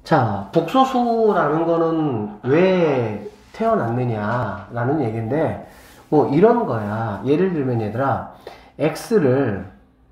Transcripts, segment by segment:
자, 복소수라는 거는 왜 태어났느냐라는 얘기인데, 뭐 이런 거야. 예를 들면 얘들아, x를,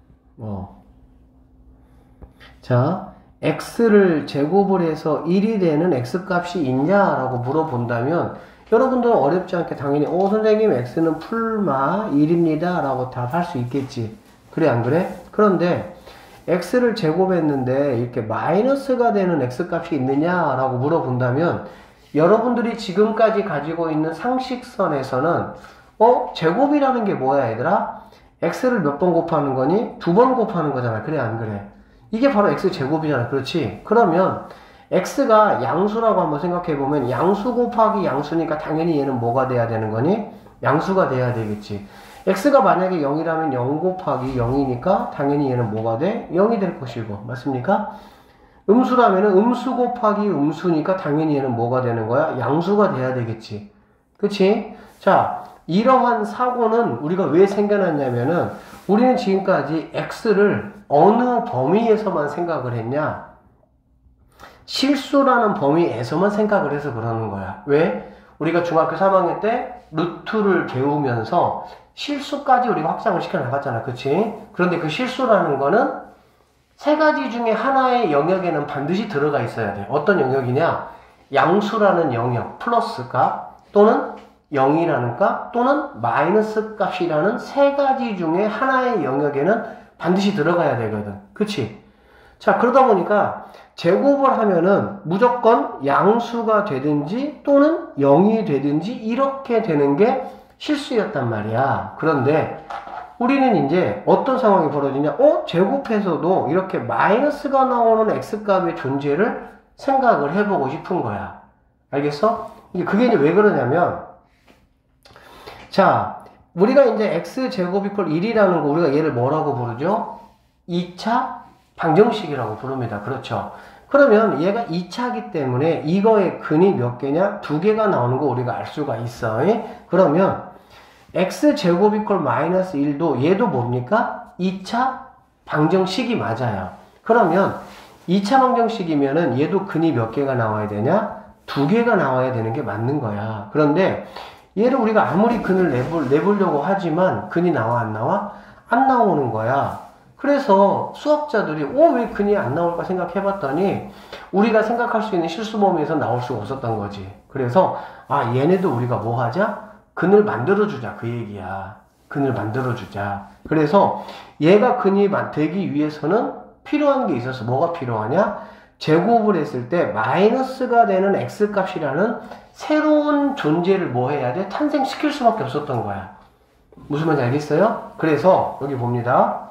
x를 제곱을 해서 1이 되는 x값이 있냐라고 물어본다면, 여러분들은 어렵지 않게 당연히, 선생님, x는 풀마 1입니다. 라고 답할 수 있겠지. 그래, 안 그래? 그런데, x를 제곱했는데 이렇게 마이너스가 되는 x값이 있느냐라고 물어본다면 여러분들이 지금까지 가지고 있는 상식선에서는 제곱이라는 게 뭐야 얘들아? x를 몇 번 곱하는 거니? 2번 곱하는 거잖아. 그래 안 그래? 이게 바로 x제곱이잖아. 그렇지? 그러면 x가 양수라고 한번 생각해보면 양수 곱하기 양수니까 당연히 얘는 뭐가 돼야 되는 거니? 양수가 돼야 되겠지. x가 만약에 0이라면 0 곱하기 0이니까 당연히 얘는 뭐가 돼? 0이 될 것이고 맞습니까? 음수라면 음수 곱하기 음수니까 당연히 얘는 뭐가 되는 거야? 양수가 돼야 되겠지. 그치? 자, 이러한 사고는 우리가 왜 생겨났냐면은 우리는 지금까지 x를 어느 범위에서만 생각을 했냐? 실수라는 범위에서만 생각을 해서 그러는 거야. 왜? 우리가 중학교 3학년 때 루트를 배우면서 실수까지 우리가 확장을 시켜 나갔잖아. 그치? 그런데 그 실수라는 거는 세 가지 중에 하나의 영역에는 반드시 들어가 있어야 돼. 어떤 영역이냐? 양수라는 영역, 플러스 값, 또는 0이라는 값, 또는 마이너스 값이라는 세 가지 중에 하나의 영역에는 반드시 들어가야 되거든. 그치? 자, 그러다 보니까 제곱을 하면은 무조건 양수가 되든지 또는 0이 되든지 이렇게 되는 게 실수였단 말이야. 그런데 우리는 이제 어떤 상황이 벌어지냐? 제곱해서도 이렇게 마이너스가 나오는 x값의 존재를 생각을 해보고 싶은 거야. 알겠어? 그게 이제 왜 그러냐면, 자, 우리가 이제 x제곱 이퀄 1이라는 거 우리가 얘를 뭐라고 부르죠? 2차 방정식이라고 부릅니다. 그렇죠? 그러면 얘가 2차이기 때문에 이거의 근이 몇 개냐? 2개가 나오는 거 우리가 알 수가 있어. 그러면 x제곱 이퀄 마이너스 1도 얘도 뭡니까? 2차 방정식이 맞아요. 그러면 2차 방정식이면은 얘도 근이 몇 개가 나와야 되냐? 2개가 나와야 되는 게 맞는 거야. 그런데 얘를 우리가 아무리 근을 내보려고 하지만 근이 나와 안 나와? 안 나오는 거야. 그래서 수학자들이 왜 근이 안 나올까 생각해봤더니 우리가 생각할 수 있는 실수 범위에서 나올 수가 없었던 거지. 그래서 얘네도 우리가 뭐 하자? 근을 만들어주자 그 얘기야. 근을 만들어주자. 그래서 얘가 근이 되기 위해서는 필요한 게 있어서 뭐가 필요하냐? 제곱을 했을 때 마이너스가 되는 x값이라는 새로운 존재를 뭐 해야 돼? 탄생시킬 수밖에 없었던 거야. 무슨 말인지 알겠어요? 그래서 여기 봅니다.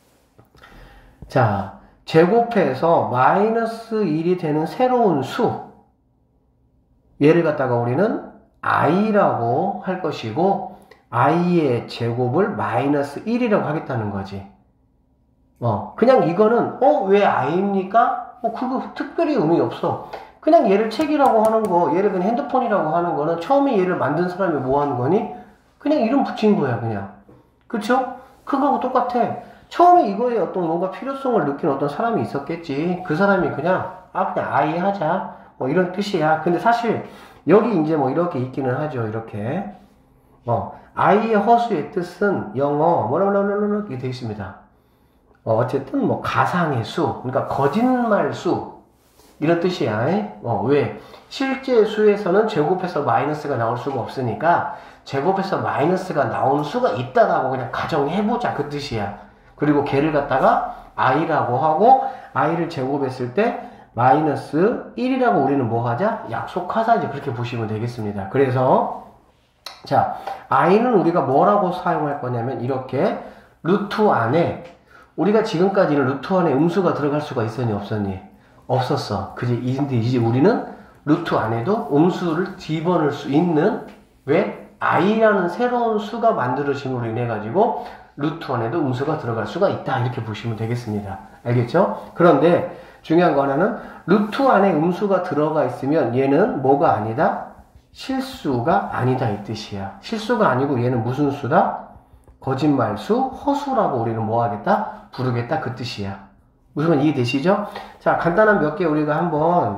자, 제곱해서 마이너스 1이 되는 새로운 수, 얘를 갖다가 우리는 i라고 할 것이고 i의 제곱을 마이너스 1이라고 하겠다는 거지. 그냥 이거는 왜 i입니까? 그거 특별히 의미 없어. 그냥 얘를 책이라고 하는 거, 얘를 그냥 핸드폰이라고 하는 거는 처음에 얘를 만든 사람이 뭐 하는 거니? 그냥 이름 붙인 거야, 그냥. 그쵸? 그거하고 똑같아. 처음에 이거에 어떤 뭔가 필요성을 느낀 어떤 사람이 있었겠지. 그 사람이 그냥 i 하자. 이런 뜻이야. 근데 사실 여기 이제 이렇게 있기는 하죠. 이렇게. i의 허수의 뜻은 영어, 이렇게 되어 있습니다. 어쨌든 가상의 수, 그러니까 거짓말 수, 이런 뜻이야. 왜? 실제 수에서는 제곱해서 마이너스가 나올 수가 없으니까 제곱해서 마이너스가 나오는 수가 있다라고 그냥 가정해보자. 그 뜻이야. 그리고 걔를 갖다가 i라고 하고 i를 제곱했을 때 마이너스 1이라고 우리는 뭐 하자? 약속하자. 이제 그렇게 보시면 되겠습니다. 그래서 자, i는 우리가 뭐라고 사용할 거냐면 이렇게 루트 안에 우리가 지금까지는 루트 안에 음수가 들어갈 수가 있었니 없었니? 없었어. 그지? 근데 이제 우리는 루트 안에도 음수를 집어넣을 수 있는 왜? i라는 새로운 수가 만들어짐으로 인해 가지고 루트 안에도 음수가 들어갈 수가 있다. 이렇게 보시면 되겠습니다. 알겠죠? 그런데 중요한 거 하나는 루트 안에 음수가 들어가 있으면 얘는 뭐가 아니다? 실수가 아니다 이 뜻이야. 실수가 아니고 얘는 무슨 수다? 거짓말수, 허수라고 우리는 뭐 하겠다? 부르겠다 그 뜻이야. 무슨 말 이해되시죠? 자, 간단한 몇 개 우리가 한번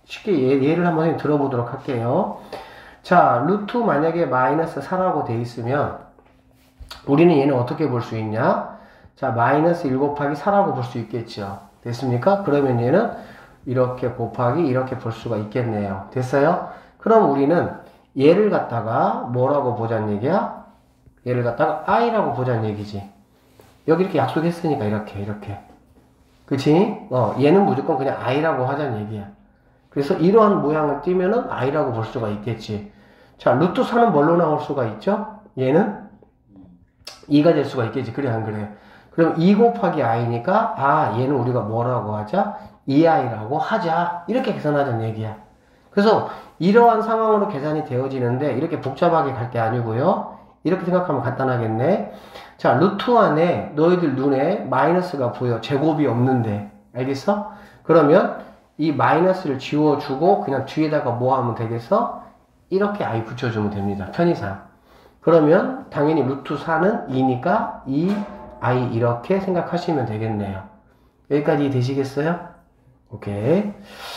쉽게 예를 한번 들어보도록 할게요. 자, 루트 만약에 마이너스 4라고 돼 있으면 우리는 얘는 어떻게 볼 수 있냐? 자, 마이너스 1 곱하기 4라고 볼 수 있겠죠. 됐습니까? 그러면 얘는 이렇게 곱하기 이렇게 볼 수가 있겠네요. 됐어요? 그럼 우리는 얘를 갖다가 뭐라고 보자는 얘기야? 얘를 갖다가 i라고 보자는 얘기지. 여기 이렇게 약속했으니까 이렇게. 그치? 얘는 무조건 그냥 i라고 하자는 얘기야. 그래서 이러한 모양을 띄면은 i라고 볼 수가 있겠지. 자, 루트 4는 뭘로 나올 수가 있죠? 얘는 2가 될 수가 있겠지. 그래, 안 그래? 그럼 2 곱하기 i니까, 얘는 우리가 뭐라고 하자? 2i라고 하자. 이렇게 계산하자는 얘기야. 그래서 이러한 상황으로 계산이 되어지는데, 이렇게 복잡하게 갈 게 아니고요. 이렇게 생각하면 간단하겠네. 자, 루트 안에 너희들 눈에 마이너스가 보여. 제곱이 없는데. 알겠어? 그러면 이 마이너스를 지워주고, 그냥 뒤에다가 뭐 하면 되겠어? 이렇게 i 붙여주면 됩니다. 편의상. 그러면 당연히 루트 4는 2니까 2i 이렇게 생각하시면 되겠네요. 여기까지 되시겠어요? 오케이.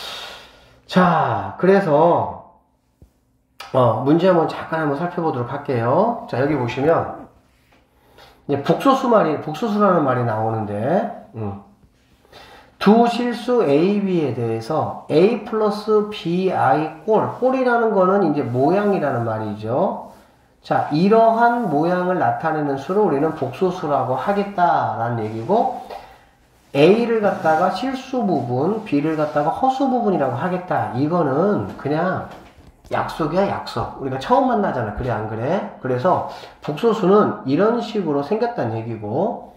자, 그래서 문제 잠깐 살펴보도록 할게요. 자, 여기 보시면 이제 복소수라는 말이 나오는데 두 실수 A, B에 대해서 A 플러스 BI 꼴이라는 거는 이제 모양이라는 말이죠. 자, 이러한 모양을 나타내는 수를 우리는 복소수라고 하겠다라는 얘기고, A를 갖다가 실수 부분, B를 갖다가 허수 부분이라고 하겠다. 이거는 그냥 약속이야, 약속. 우리가 처음 만나잖아. 그래, 안 그래? 그래서 복소수는 이런 식으로 생겼다는 얘기고,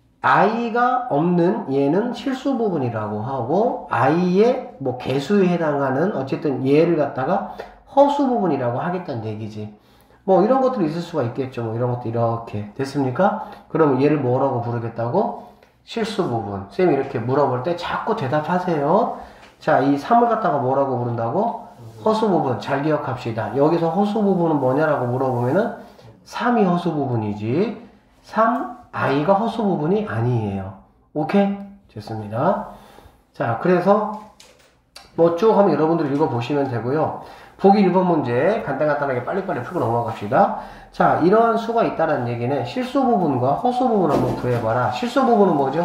i가 없는 얘는 실수 부분이라고 하고, i의 뭐 개수에 해당하는 어쨌든 얘를 갖다가 허수 부분이라고 하겠다는 얘기지. 뭐 이런 것들이 있을 수가 있겠죠. 뭐 이런 것도 이렇게 됐습니까? 그럼 얘를 뭐라고 부르겠다고? 실수 부분. 쌤이 이렇게 물어볼 때 자꾸 대답하세요. 자, 이 3을 갖다가 뭐라고 부른다고? 허수 부분. 잘 기억합시다. 여기서 허수 부분은 뭐냐라고 물어보면은 3이 허수 부분이지 3i가 허수 부분이 아니에요. 오케이? 됐습니다. 자, 그래서 뭐 쭉 한번 여러분들 읽어보시면 되고요. 보기 1번 문제 간단하게 빨리빨리 풀고 넘어갑시다. 자, 이러한 수가 있다는 얘기는 실수 부분과 허수 부분 한번 구해봐라. 실수 부분은 뭐죠?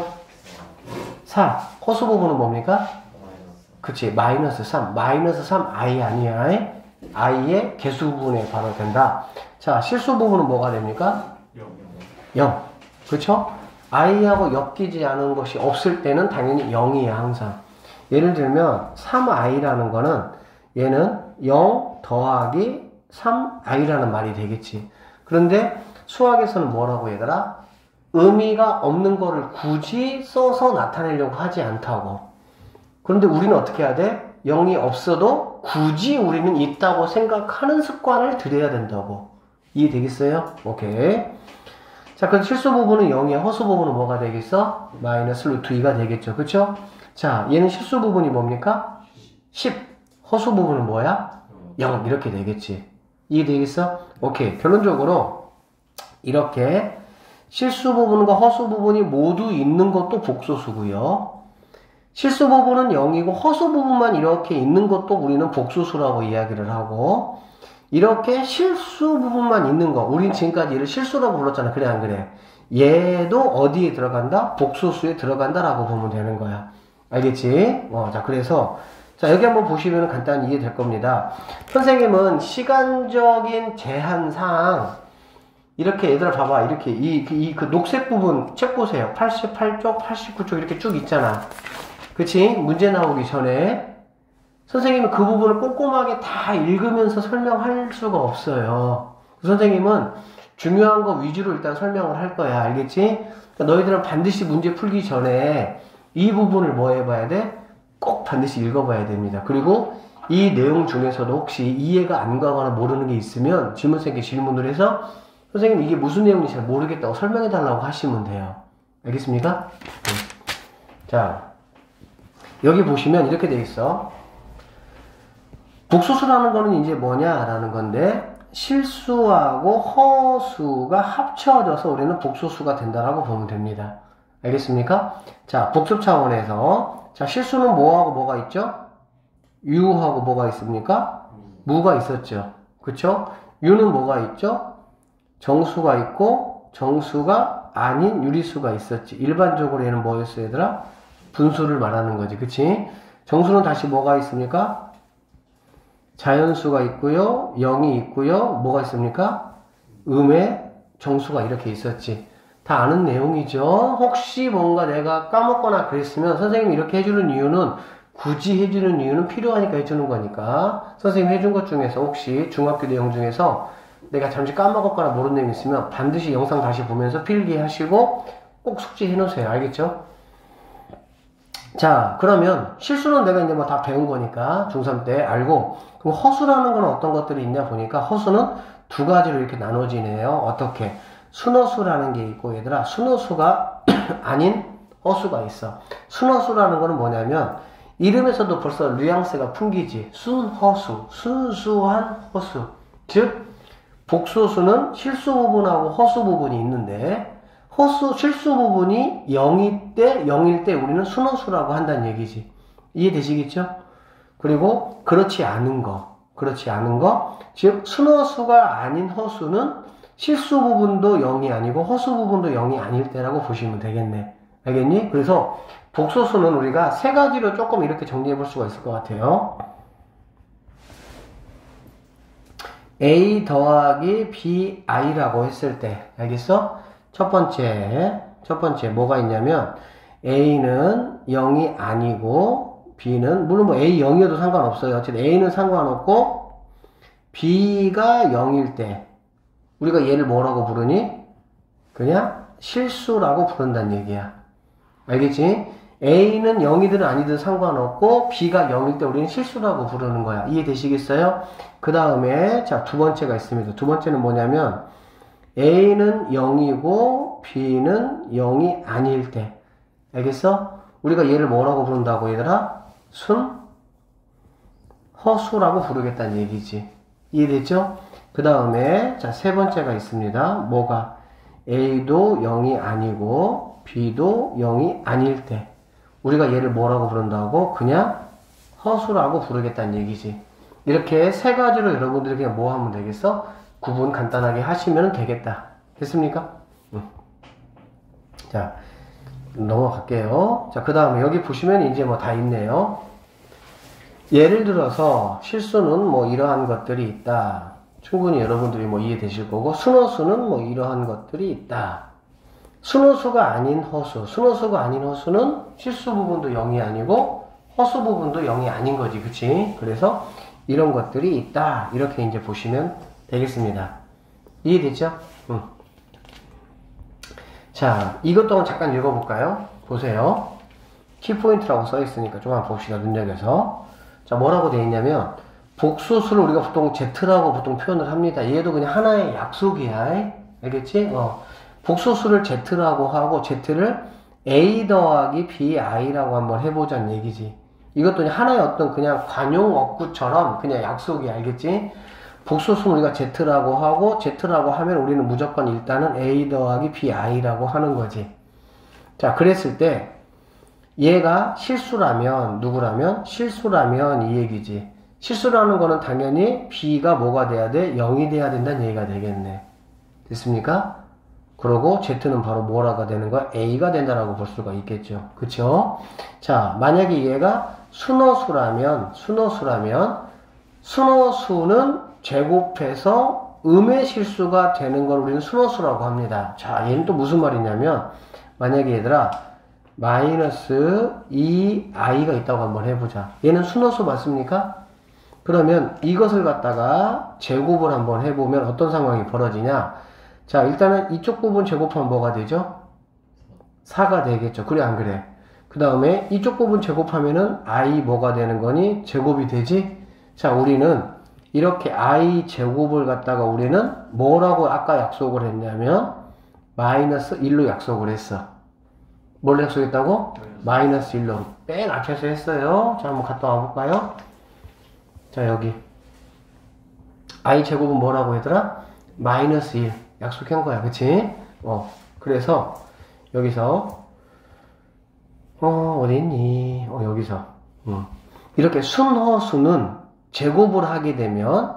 4. 허수 부분은 뭡니까? 그치, 마이너스 3. 마이너스 3 i 아니야? i의 개수 부분에 바로 된다. 자, 실수 부분은 뭐가 됩니까? 0. 그쵸? i하고 엮이지 않은 것이 없을 때는 당연히 0이에요, 항상. 예를 들면 3i라는 거는 얘는 0 더하기 3i라는 말이 되겠지. 그런데 수학에서는 뭐라고 얘들아? 의미가 없는 거를 굳이 써서 나타내려고 하지 않다고. 그런데 우리는 어떻게 해야 돼? 0이 없어도 굳이 우리는 있다고 생각하는 습관을 들여야 된다고. 이해되겠어요? 오케이. 자, 그럼 실수 부분은 0이야. 허수 부분은 뭐가 되겠어? 마이너스 루트 2가 되겠죠. 그쵸? 자, 얘는 실수 부분이 뭡니까? 10. 허수 부분은 뭐야? 0. 이렇게 되겠지. 이해되겠어? 오케이. 결론적으로 이렇게 실수 부분과 허수 부분이 모두 있는 것도 복소수고요. 실수 부분은 0이고 허수 부분만 이렇게 있는 것도 우리는 복소수라고 이야기를 하고, 이렇게 실수 부분만 있는 거, 우린 지금까지 얘를 실수라고 불렀잖아. 그래, 안 그래? 얘도 어디에 들어간다? 복소수에 들어간다라고 보면 되는 거야. 알겠지? 자, 그래서 자, 여기 한번 보시면 간단히 이해될 겁니다. 선생님은 시간적인 제한상 이렇게 얘들아 봐봐. 이렇게 그 녹색 부분 책 보세요. 88쪽, 89쪽 이렇게 쭉 있잖아. 그치? 문제 나오기 전에 선생님은 그 부분을 꼼꼼하게 다 읽으면서 설명할 수가 없어요. 선생님은 중요한 거 위주로 일단 설명을 할 거야. 알겠지? 그러니까 너희들은 반드시 문제 풀기 전에 이 부분을 뭐 해봐야 돼? 꼭 반드시 읽어봐야 됩니다. 그리고 이 내용 중에서도 혹시 이해가 안 가거나 모르는 게 있으면 질문생에게 질문을 해서 선생님 이게 무슨 내용인지 잘 모르겠다고 설명해달라고 하시면 돼요. 알겠습니까? 자, 여기 보시면 이렇게 돼 있어. 복소수라는 거는 이제 뭐냐라는 건데, 실수하고 허수가 합쳐져서 우리는 복소수가 된다라고 보면 됩니다. 알겠습니까? 자, 복습 차원에서 자, 실수는 뭐하고 뭐가 있죠? 유하고 뭐가 있습니까? 무가 있었죠. 그쵸? 유는 뭐가 있죠? 정수가 있고 정수가 아닌 유리수가 있었지. 일반적으로 얘는 뭐였어 얘들아? 분수를 말하는 거지. 그치? 정수는 다시 뭐가 있습니까? 자연수가 있고요. 0이 있고요. 뭐가 있습니까? 음의 정수가 이렇게 있었지. 다 아는 내용이죠. 혹시 뭔가 내가 까먹거나 그랬으면 선생님이 이렇게 해주는 이유는 굳이 해주는 이유는 필요하니까 해주는 거니까 선생님 해준 것 중에서 혹시 중학교 내용 중에서 내가 잠시 까먹었거나 모르는 내용 있으면 반드시 영상 다시 보면서 필기하시고 꼭 숙지해 놓으세요. 알겠죠? 자, 그러면 실수는 내가 이제 뭐 다 배운 거니까 중3 때 알고, 그럼 허수라는 건 어떤 것들이 있냐 보니까 허수는 두 가지로 이렇게 나눠지네요. 어떻게? 순허수라는 게 있고 얘들아, 순허수가 아닌 허수가 있어. 순허수라는 거는 뭐냐면 이름에서도 벌써 뉘앙스가 풍기지. 순허수, 순수한 허수. 즉 복수수는 실수 부분하고 허수 부분이 있는데 허수, 실수 부분이 0일 때 우리는 순허수라고 한다는 얘기지. 이해되시겠죠? 그리고 그렇지 않은 거, 즉 순허수가 아닌 허수는 실수 부분도 0이 아니고 허수 부분도 0이 아닐 때라고 보시면 되겠네. 알겠니? 그래서 복소수는 우리가 세 가지로 조금 이렇게 정리해 볼 수가 있을 것 같아요. A 더하기 BI라고 했을 때, 알겠어? 첫 번째 뭐가 있냐면 A는 0이 아니고 B는 물론 뭐 A 0이어도 상관없어요. 어쨌든 A는 상관없고 B가 0일 때 우리가 얘를 뭐라고 부르니? 그냥 실수라고 부른다는 얘기야. 알겠지? A는 0이든 아니든 상관없고 B가 0일 때 우리는 실수라고 부르는 거야. 이해되시겠어요? 그 다음에 자, 두 번째가 있습니다. 두 번째는 뭐냐면 A는 0이고 B는 0이 아닐 때. 알겠어? 우리가 얘를 뭐라고 부른다고 얘들아? 허수라고 부르겠다는 얘기지. 이해됐죠? 그 다음에 자, 세 번째가 있습니다. 뭐가? A도 0이 아니고 B도 0이 아닐 때 우리가 얘를 뭐라고 부른다고? 그냥 허수라고 부르겠다는 얘기지. 이렇게 세 가지로 여러분들이 그냥 뭐 하면 되겠어? 구분 간단하게 하시면 되겠다. 됐습니까? 자, 넘어갈게요. 자, 그 다음에 여기 보시면 이제 뭐 다 있네요. 예를 들어서 실수는 뭐 이러한 것들이 있다. 충분히 여러분들이 뭐 이해되실 거고, 순허수는 뭐 이러한 것들이 있다. 순허수가 아닌 허수. 순허수가 아닌 허수는 실수 부분도 0이 아니고 허수 부분도 0이 아닌 거지. 그치? 그래서 이런 것들이 있다. 이렇게 이제 보시면 되겠습니다. 이해됐죠? 자, 이것 동안 잠깐 읽어볼까요? 보세요. 키포인트라고 써있으니까 좀 한번 봅시다. 눈여겨서. 자, 뭐라고 되어 있냐면 복수수를 우리가 보통 Z라고 보통 표현을 합니다. 얘도 그냥 하나의 약속이야. 알겠지? 복수수를 Z라고 하고 Z를 A 더하기 BI라고 한번 해보자는 얘기지. 이것도 그냥 하나의 어떤 그냥 관용 어구처럼 그냥 약속이 알겠지? 복수수는 우리가 Z라고 하고 Z라고 하면 우리는 무조건 일단은 A 더하기 BI라고 하는 거지. 자, 그랬을 때 얘가 실수라면 누구라면? 실수라면 이 얘기지. 실수라는 거는 당연히 B가 뭐가 돼야 돼? 0이 돼야 된다는 얘기가 되겠네. 됐습니까? 그러고 Z는 바로 뭐라가 되는 거야? A가 된다라고 볼 수가 있겠죠. 그쵸? 자, 만약에 얘가 순허수라면 순허수는 제곱해서 음의 실수가 되는 걸 우리는 순허수라고 합니다. 자, 얘는 또 무슨 말이냐면 만약에 얘들아 마이너스 2i가 있다고 한번 해보자. 얘는 순허수 맞습니까? 그러면 이것을 갖다가 제곱을 한번 해보면 어떤 상황이 벌어지냐? 자, 일단은 이쪽 부분 제곱하면 뭐가 되죠? 4가 되겠죠. 그래 안 그래? 그 다음에 이쪽 부분 제곱하면은 i 뭐가 되는 거니? 제곱이 되지? 자, 우리는 이렇게 i 제곱을 갖다가 우리는 뭐라고 아까 약속을 했냐면 마이너스 1로 약속을 했어. 뭘 약속했다고? 마이너스 1로 맨 앞에서 했어요. 자, 한번 갔다 와볼까요? 자, 여기 i 제곱은 뭐라고 했더라? 마이너스 1 약속한 거야. 그치? 그래서 여기서 어디 있니? 여기서 이렇게 순허수는 제곱을 하게 되면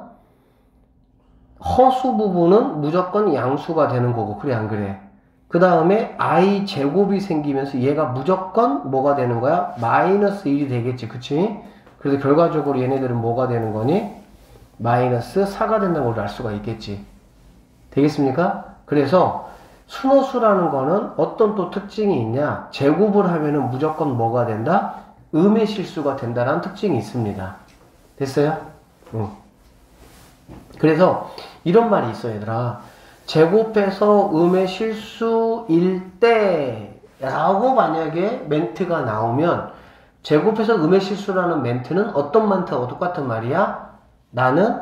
허수 부분은 무조건 양수가 되는 거고, 그래 안 그래? 그 다음에 i 제곱이 생기면서 얘가 무조건 뭐가 되는 거야? 마이너스 1이 되겠지, 그치? 그래서 결과적으로 얘네들은 뭐가 되는 거니? 마이너스 4가 된다는 걸 알 수가 있겠지. 되겠습니까? 그래서 순호수라는 거는 어떤 또 특징이 있냐? 제곱을 하면은 무조건 뭐가 된다? 음의 실수가 된다라는 특징이 있습니다. 됐어요? 응. 그래서 이런 말이 있어, 얘들아. 제곱해서 음의 실수일 때 라고 만약에 멘트가 나오면 제곱해서 음의 실수라는 멘트는 어떤 멘트하고 똑같은 말이야? 나는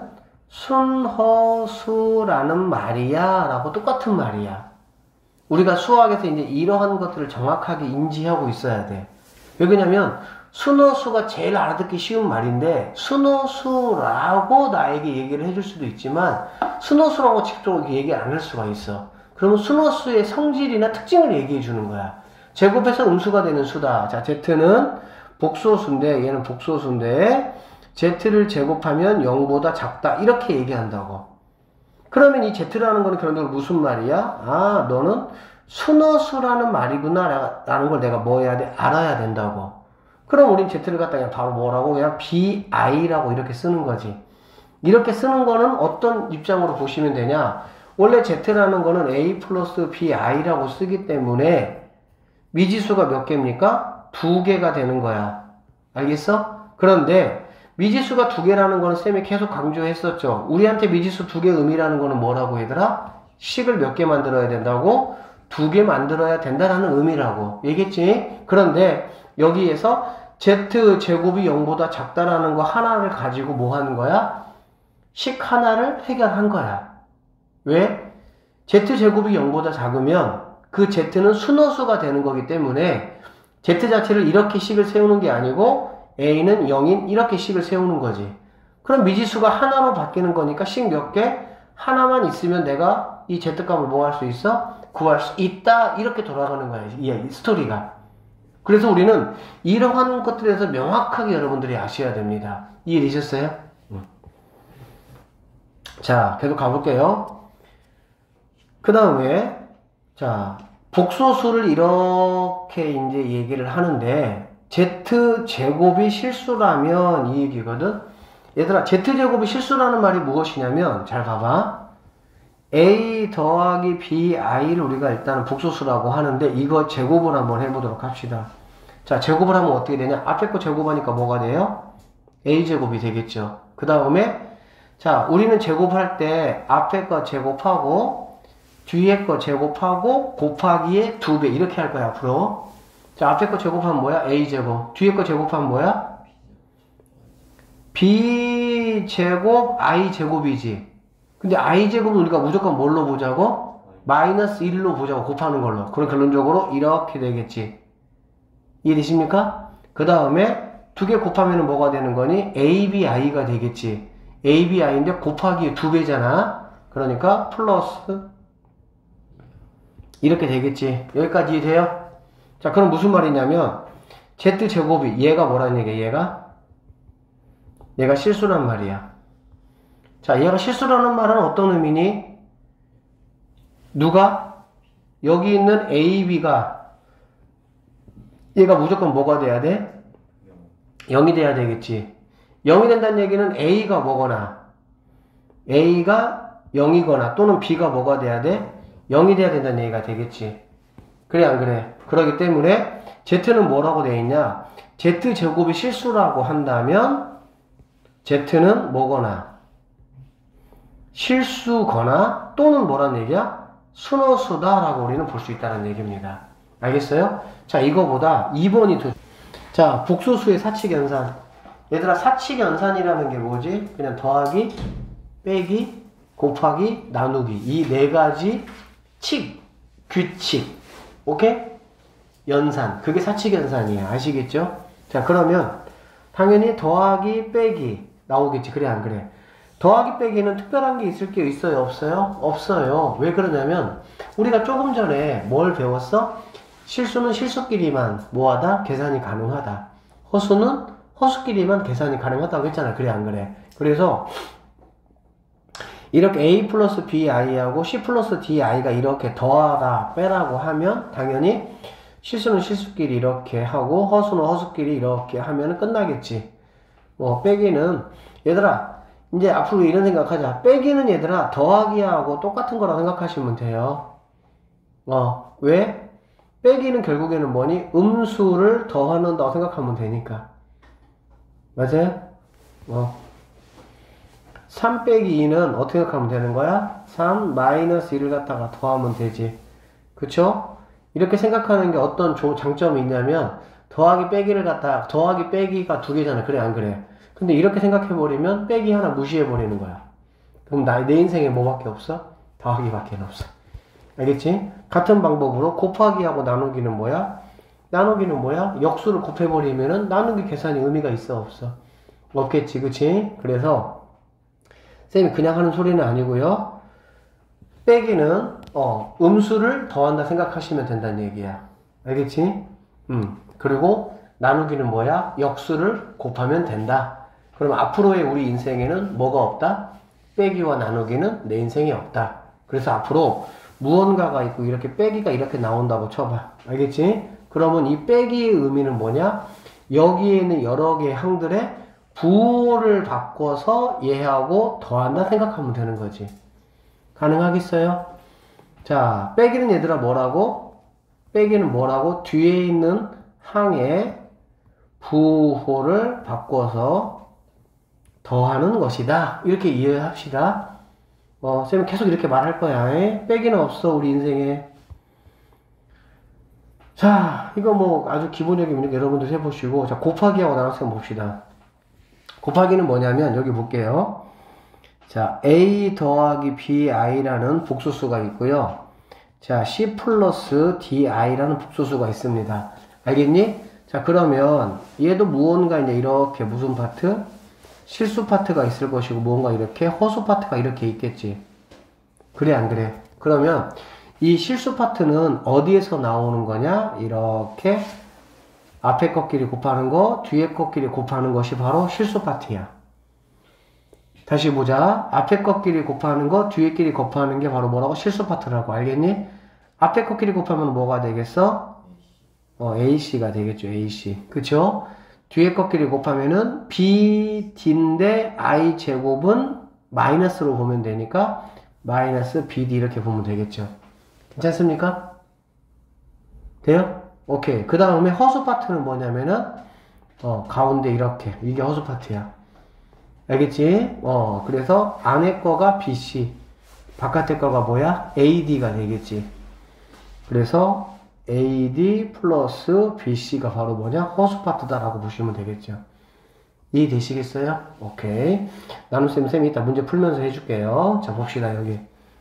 순허수라는 말이야 라고 똑같은 말이야. 우리가 수학에서 이제 이러한 것들을 정확하게 인지하고 있어야 돼. 왜 그러냐면 순허수가 제일 알아듣기 쉬운 말인데 순허수라고 나에게 얘기를 해줄 수도 있지만 순허수라고 직접적으로 얘기 안 할 수가 있어. 그러면 순허수의 성질이나 특징을 얘기해 주는 거야. 제곱해서 음수가 되는 수다. 자, Z는 복소수인데 얘는 복소수인데 Z를 제곱하면 0보다 작다. 이렇게 얘기한다고. 그러면 이 Z라는 거는 결론적으로 무슨 말이야? 아, 너는 순허수라는 말이구나 라는 걸 내가 뭐 해야 돼? 알아야 된다고. 그럼 우린 Z를 갖다 그냥 바로 뭐라고? 그냥 BI라고 이렇게 쓰는 거지. 이렇게 쓰는 거는 어떤 입장으로 보시면 되냐? 원래 Z라는 거는 A 플러스 BI라고 쓰기 때문에 미지수가 몇 개입니까? 2개가 되는 거야. 알겠어? 그런데 미지수가 2개라는 거는 쌤이 계속 강조했었죠. 우리한테 미지수 2개 의미라는 거는 뭐라고 얘들아? 식을 몇 개 만들어야 된다고? 2개 만들어야 된다라는 의미라고 얘기했지. 그런데 여기에서 Z제곱이 0보다 작다라는 거 하나를 가지고 뭐 하는 거야? 식 하나를 해결한 거야. 왜? Z제곱이 0보다 작으면 그 Z는 순허수가 되는 거기 때문에 Z 자체를 이렇게 식을 세우는 게 아니고 A는 0인 이렇게 식을 세우는 거지. 그럼 미지수가 하나로 바뀌는 거니까 식 몇 개? 하나만 있으면 내가 이 Z값을 뭐 할 수 있어? 구할 수 있다. 이렇게 돌아가는 거야. 이 스토리가. 그래서 우리는 이러한 것들에서 명확하게 여러분들이 아셔야 됩니다. 이해되셨어요? 자, 계속 가볼게요. 그 다음에, 자, 복소수를 이렇게 이제 얘기를 하는데, Z제곱이 실수라면 이 얘기거든? 얘들아, Z제곱이 실수라는 말이 무엇이냐면, 잘 봐봐. A 더하기 BI를 우리가 일단은 복소수라고 하는데, 이거 제곱을 한번 해보도록 합시다. 자, 제곱을 하면 어떻게 되냐? 앞에 거 제곱하니까 뭐가 돼요? A제곱이 되겠죠. 그 다음에, 자, 우리는 제곱할 때 앞에 거 제곱하고, 뒤에 거 제곱하고, 곱하기에 2배. 이렇게 할 거야, 앞으로. 자, 앞에 거 제곱하면 뭐야? A제곱. 뒤에 거 제곱하면 뭐야? B제곱, I제곱이지. 근데 I제곱은 우리가 무조건 뭘로 보자고? 마이너스 1로 보자고, 곱하는 걸로. 그럼 결론적으로 이렇게 되겠지. 이해되십니까? 그 다음에 2개 곱하면 뭐가 되는 거니? ABI가 되겠지. ABI인데 곱하기 2배잖아. 그러니까 플러스 이렇게 되겠지. 여기까지 이해돼요? 자, 그럼 무슨 말이냐면 Z제곱이 얘가 뭐라는 얘기야? 얘가 실수란 말이야. 자, 얘가 실수라는 말은 어떤 의미니? 누가? 여기 있는 AB가 얘가 무조건 뭐가 돼야 돼? 0이 돼야 되겠지. 0이 된다는 얘기는 A가 뭐거나 A가 0이거나 또는 B가 뭐가 돼야 돼? 0이 돼야 된다는 얘기가 되겠지. 그래 안 그래? 그러기 때문에 Z는 뭐라고 되어 있냐? Z제곱이 실수라고 한다면 Z는 뭐거나 실수거나 또는 뭐란 얘기야? 순허수다 라고 우리는 볼 수 있다는 얘기입니다. 알겠어요? 자, 이거보다 2번이 더. 자, 복소수의 사칙연산. 얘들아, 사칙연산이라는 게 뭐지? 그냥 더하기, 빼기, 곱하기, 나누기. 이 네 가지 규칙. 오케이? 연산. 그게 사칙연산이야. 아시겠죠? 자, 그러면 당연히 더하기, 빼기 나오겠지. 그래, 안 그래? 더하기, 빼기는 특별한 게 있을 게 있어요? 없어요? 없어요. 왜 그러냐면 우리가 조금 전에 뭘 배웠어? 실수는 실수끼리만 뭐하다? 계산이 가능하다. 허수는 허수끼리만 계산이 가능하다고 했잖아. 그래 안 그래? 그래서 이렇게 a 플러스 bi하고 c 플러스 di가 이렇게 더하다 빼라고 하면 당연히 실수는 실수끼리 이렇게 하고 허수는 허수끼리 이렇게 하면 끝나겠지. 뭐 빼기는 얘들아 이제 앞으로 이런 생각하자. 빼기는 얘들아 더하기하고 똑같은 거라 생각하시면 돼요. 왜? 빼기는 결국에는 뭐니? 음수를 더하는다고 생각하면 되니까. 맞아요? 3 빼기 2는 어떻게 생각하면 되는 거야? 3 마이너스 1을 갖다가 더하면 되지. 그쵸? 이렇게 생각하는 게 어떤 장점이 있냐면 더하기 빼기를 갖다 더하기 빼기가 두 개잖아. 그래 안 그래? 근데 이렇게 생각해버리면 빼기 하나 무시해버리는 거야. 그럼 내 인생에 뭐밖에 없어? 더하기밖에 없어. 알겠지? 같은 방법으로 곱하기하고 나누기는 뭐야? 나누기는 뭐야? 역수를 곱해버리면은 나누기 계산이 의미가 있어 없어? 없겠지 그치? 그래서 쌤이 그냥 하는 소리는 아니고요. 빼기는 음수를 더한다 생각하시면 된다는 얘기야. 알겠지? 그리고 나누기는 뭐야? 역수를 곱하면 된다. 그럼 앞으로의 우리 인생에는 뭐가 없다? 빼기와 나누기는 내 인생에 없다. 그래서 앞으로 무언가가 있고 이렇게 빼기가 이렇게 나온다고 쳐봐. 알겠지? 그러면 이 빼기의 의미는 뭐냐? 여기에 있는 여러 개의 항들의 부호를 바꿔서 얘하고 더한다 생각하면 되는 거지. 가능하겠어요? 자, 빼기는 얘들아 뭐라고? 빼기는 뭐라고? 뒤에 있는 항의 부호를 바꿔서 더하는 것이다. 이렇게 이해합시다. 쌤은 계속 이렇게 말할 거야. 빼기는 없어, 우리 인생에. 자, 이거 뭐 아주 기본적인 문제 여러분들 해보시고, 자, 곱하기하고 나눠서 한번 봅시다. 곱하기는 뭐냐면, 여기 볼게요. 자, a 더하기 bi라는 복수수가 있고요. 자, c 플러스 di라는 복수수가 있습니다. 알겠니? 자, 그러면 얘도 무언가 이제 이렇게 무슨 파트? 실수 파트가 있을 것이고 무언가 이렇게 허수 파트가 이렇게 있겠지. 그래 안 그래? 그러면 이 실수 파트는 어디에서 나오는 거냐? 이렇게 앞에 것끼리 곱하는 거, 뒤에 것끼리 곱하는 것이 바로 실수 파트야. 다시 보자. 앞에 것끼리 곱하는 거, 뒤에 끼리 곱하는 게 바로 뭐라고? 실수 파트라고. 알겠니? 앞에 것끼리 곱하면 뭐가 되겠어? AC가 되겠죠. AC. 그쵸? 뒤에 것끼리 곱하면은 B, D인데 I 제곱은 마이너스로 보면 되니까 마이너스 BD 이렇게 보면 되겠죠. 괜찮습니까? 돼요? 오케이. 그 다음에 허수 파트는 뭐냐면은 가운데 이렇게 이게 허수 파트야. 알겠지? 그래서 안에 거가 BC, 바깥에 거가 뭐야? AD가 되겠지. 그래서 AD 플러스 BC가 바로 뭐냐? 허수 파트다라고 보시면 되겠죠. 이해되시겠어요? 오케이. 나눔쌤이 이따 문제 풀면서 해줄게요. 자, 봅시다, 여기.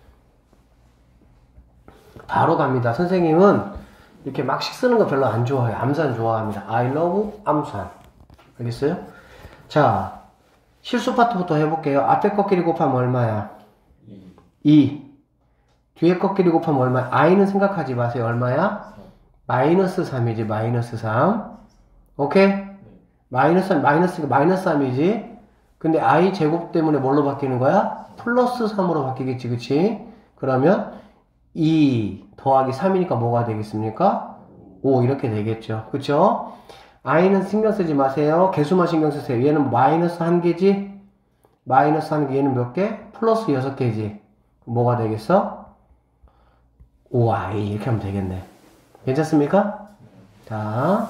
바로 갑니다. 선생님은 이렇게 막씩 쓰는 거 별로 안 좋아해요. 암산 좋아합니다. I love 암산. 알겠어요? 자, 실수 파트부터 해볼게요. 앞에 것끼리 곱하면 얼마야? 2. 뒤에 것끼리 곱하면 얼마야? i는 생각하지 마세요. 얼마야? 마이너스 3이지, 마이너스 3. 오케이? 마이너스 3이지. 근데 i 제곱 때문에 뭘로 바뀌는 거야? 플러스 3으로 바뀌겠지, 그치? 그러면 2 더하기 3이니까 뭐가 되겠습니까? 5 이렇게 되겠죠. 그쵸? i는 신경 쓰지 마세요. 개수만 신경 쓰세요. 얘는 마이너스 1개지? 마이너스 1개, 얘는 몇 개? 플러스 6개지. 뭐가 되겠어? 5i 이렇게 하면 되겠네. 괜찮습니까? 자,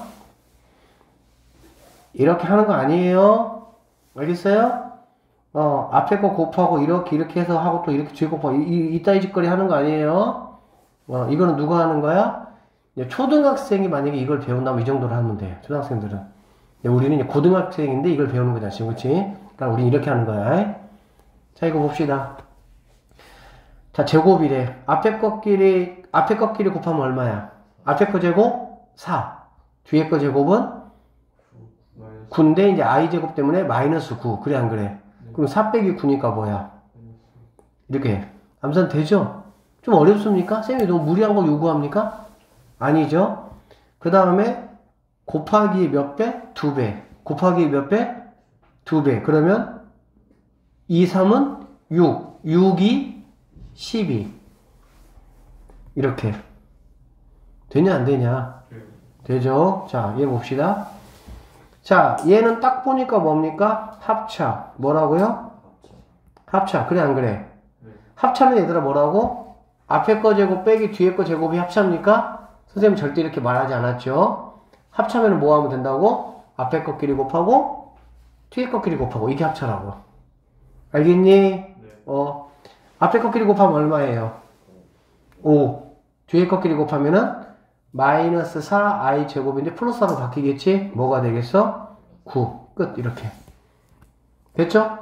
이렇게 하는 거 아니에요. 알겠어요? 앞에 거 곱하고 이렇게 해서 하고 또 이렇게 뒤에 곱하고 이따위 짓거리 하는 거 아니에요. 이거는 누가 하는 거야? 초등학생이 만약에 이걸 배운다면 이 정도로 하면 돼. 초등학생들은. 우리는 이제 고등학생인데 이걸 배우는 거잖아, 지금. 그치? 그러니까 우리는 이렇게 하는 거야. 자, 이거 봅시다. 자, 제곱이래. 앞에 것끼리 곱하면 얼마야? 앞에 거 제곱 4. 뒤에 거 제곱은 9인데 이제 i 제곱 때문에 마이너스 9. 그래 안 그래? 그럼 4 빼기 9니까 뭐야? 이렇게 암산 되죠? 좀 어렵습니까? 쌤이 너무 무리한 거 요구합니까? 아니죠? 그 다음에 곱하기 몇 배? 2배. 곱하기 몇 배? 2배. 그러면 2, 3은 6. 6이 12. 이렇게. 되냐, 안 되냐? 되죠? 자, 얘 봅시다. 자, 얘는 딱 보니까 뭡니까? 합차. 뭐라고요? 합차. 그래, 안 그래? 합차는 얘들아 뭐라고? 앞에 거 제곱 빼기 뒤에 거 제곱이 합차입니까? 선생님 절대 이렇게 말하지 않았죠? 합차면 뭐 하면 된다고? 앞에 거끼리 곱하고 뒤에 거끼리 곱하고 이게 합차라고. 알겠니? 네. 앞에 거끼리 곱하면 얼마예요? 5. 뒤에 거끼리 곱하면은 마이너스 4i 제곱인데 플러스 4로 바뀌겠지? 뭐가 되겠어? 9. 끝. 이렇게. 됐죠?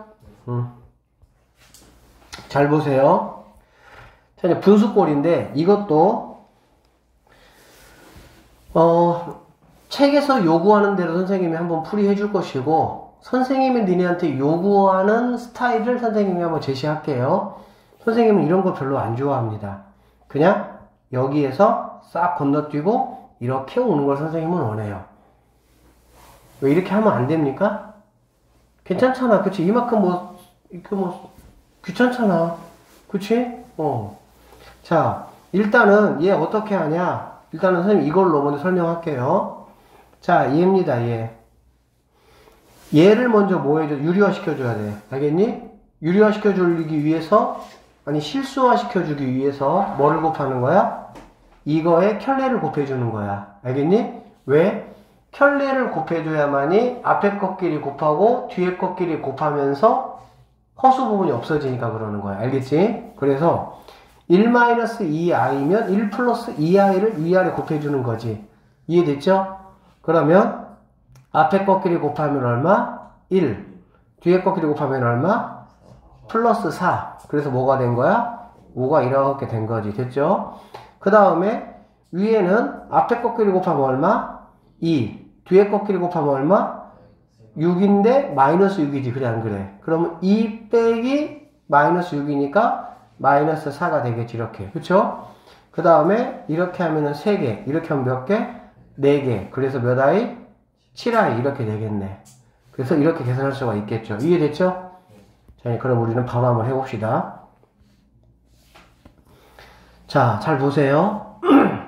잘 보세요. 자, 이제 분수꼴인데 이것도 책에서 요구하는 대로 선생님이 한번 풀이해 줄 것이고 선생님이 니네한테 요구하는 스타일을 선생님이 한번 제시할게요. 선생님은 이런 거 별로 안 좋아합니다. 그냥 여기에서 싹 건너뛰고 이렇게 오는 걸 선생님은 원해요. 왜 이렇게 하면 안 됩니까? 괜찮잖아. 그치? 이만큼 귀찮잖아. 그치? 자, 일단은 얘 어떻게 하냐? 일단은 선생님 이걸로 먼저 설명할게요. 자, 얘입니다, 얘. 얘를 먼저 뭐 해줘? 유리화 시켜줘야 돼. 알겠니? 유리화 시켜주기 위해서, 아니, 실수화 시켜주기 위해서 뭐를 곱하는 거야? 이거에 켤레를 곱해주는 거야. 알겠니? 왜? 켤레를 곱해줘야만이 앞에 것끼리 곱하고 뒤에 것끼리 곱하면서 허수 부분이 없어지니까 그러는 거야. 알겠지? 그래서 1-2i면 1 플러스 2i를 위아래 곱해주는 거지. 이해됐죠? 그러면 앞에 것끼리 곱하면 얼마? 1. 뒤에 것끼리 곱하면 얼마? 플러스 4. 그래서 뭐가 된 거야? 5가 이렇게 된 거지. 됐죠? 그 다음에 위에는 앞에 것끼리 곱하면 얼마? 2. 뒤에 것끼리 곱하면 얼마? 6인데 마이너스 6이지. 그래 안 그래? 그러면 2 빼기 마이너스 6이니까 마이너스 4가 되겠지. 이렇게. 그쵸? 그 다음에 이렇게 하면은 3개. 이렇게 하면 몇 개? 4개. 그래서 몇 i? 7i. 이렇게 되겠네. 그래서 이렇게 계산할 수가 있겠죠. 이해됐죠? 자, 그럼 우리는 바로 한번 해봅시다. 자, 잘 보세요.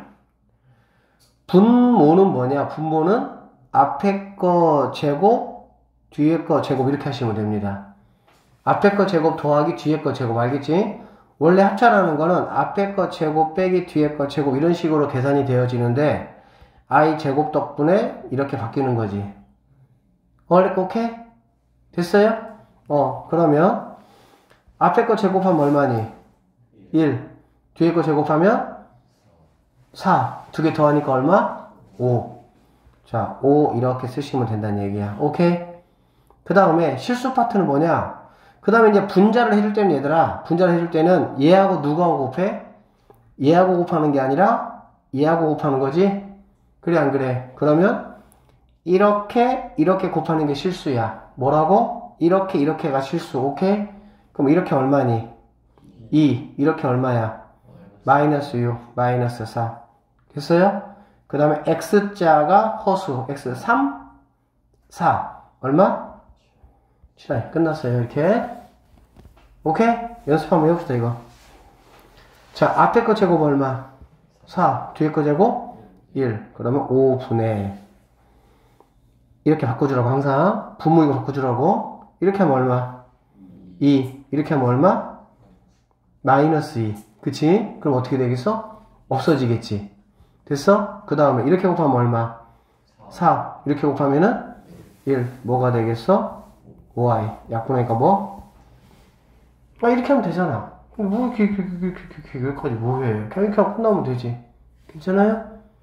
분모는 뭐냐? 분모는 앞에 거 제곱, 뒤에 거 제곱 이렇게 하시면 됩니다. 앞에 거 제곱 더하기 뒤에 거 제곱. 알겠지? 원래 합차라는 거는 앞에 거 제곱 빼기 뒤에 거 제곱 이런 식으로 계산이 되어지는데 i 제곱 덕분에 이렇게 바뀌는 거지. 원래 꼭 해? 됐어요? 그러면 앞에 거 제곱하면 얼마니? 1. 뒤에 거 제곱하면 4. 두 개 더하니까 얼마? 5. 자, 5 이렇게 쓰시면 된다는 얘기야. 오케이? 그 다음에 실수 파트는 뭐냐? 그 다음에 이제 분자를 해줄 때는 얘들아, 분자를 해줄 때는 얘하고 누구하고 곱해? 얘하고 곱하는 게 아니라 얘하고 곱하는 거지? 그래 안 그래? 그러면 이렇게 곱하는 게 실수야. 뭐라고? 이렇게가 실수. 오케이? 그럼 이렇게 얼마니? 2. 이렇게 얼마야? 마이너스 6, 마이너스 4. 됐어요? 그 다음에 x자가 허수. x 3, 4. 얼마? 7i. 끝났어요. 이렇게. 오케이? 연습 한번 해봅시다, 이거. 자, 앞에 거 제곱 얼마? 4. 뒤에 거 제곱? 1. 그러면 5분의. 이렇게 바꿔주라고, 항상. 분모 이거 바꿔주라고. 이렇게 하면 얼마? 2. 이렇게 하면 얼마? 마이너스 2. 그치? 그럼 어떻게 되겠어? 없어지겠지. 됐어? 그 다음에 이렇게 곱하면 얼마? 4. 이렇게 곱하면은 1. 뭐가 되겠어? 5i. 약분하니까 뭐? 이렇게 하면 되잖아. 뭐, 여기까지 뭐해. 그냥 이렇게 하고 끝나면 되지. 괜찮아요?